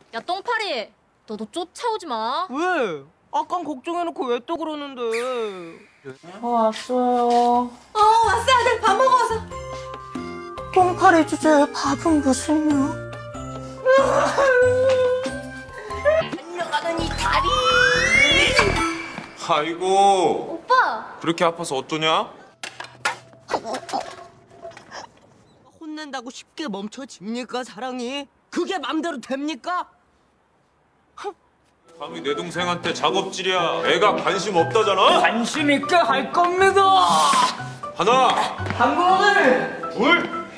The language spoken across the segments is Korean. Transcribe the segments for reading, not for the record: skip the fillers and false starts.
야, 똥파리! 너도 쫓아오지 마. 왜? 아깐 걱정해놓고 왜 또 그러는데? 왔어요. 왔어, 아들. 밥 먹어 와서. 똥파리 주제에 밥은 무슨요? 달려가는 이 다리! 아이고. 오빠! 그렇게 아파서 어떠냐? 혼낸다고 쉽게 멈춰집니까, 사랑이? 그게 맘대로 됩니까? 감히 내 동생한테 작업질이야. 애가 관심 없다잖아? 관심 있게 할 겁니다. 하나, 한 번을. 둘.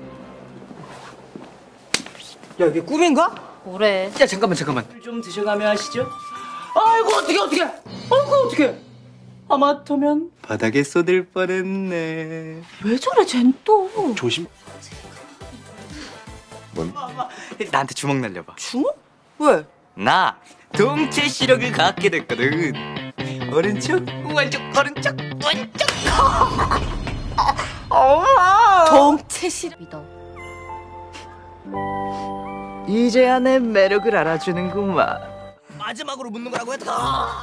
야, 이게 꿈인가? 뭐래? 야 잠깐만. 좀 드셔가며 하시죠. 아이고 어떻게? 아이고 어떻게? 하마터면 바닥에 쏟을 뻔했네. 왜 저래, 쟨 또? 조심. 뭔? 나한테 주먹 날려봐. 주먹? 왜? 나 동체 시력을 갖게 됐거든. 오른쪽, 오른쪽. 정체 싫어. 믿어. 이제야 내 매력을 알아주는구만. 마지막으로 묻는 거라고 했다.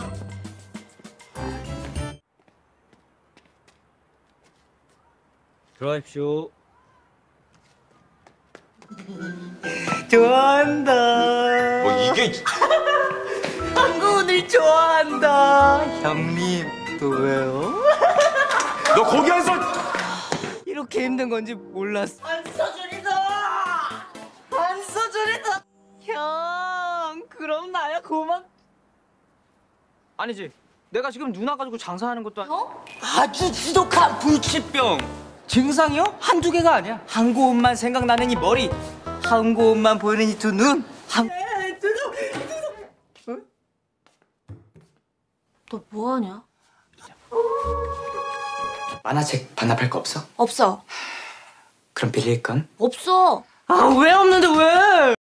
들어가십시오. 좋아한다. 뭐 이게 한국 오늘 좋아한다. 형님 또 왜요? 너 거기 안 서. 이렇게 힘든 건지 몰랐어. 안 써주리다. 형, 그럼 나야 고맙. 아니지. 내가 지금 누나 가지고 장사하는 것도 아주 지독한 불치병. 증상이요? 한두 개가 아니야. 한 곳만 생각나는 이 머리, 한 곳만 보이는 이 두 눈, 너 뭐하냐? 만화책 반납할 거 없어? 없어. 그럼 빌릴 건? 없어. 아, 왜 없는데 왜?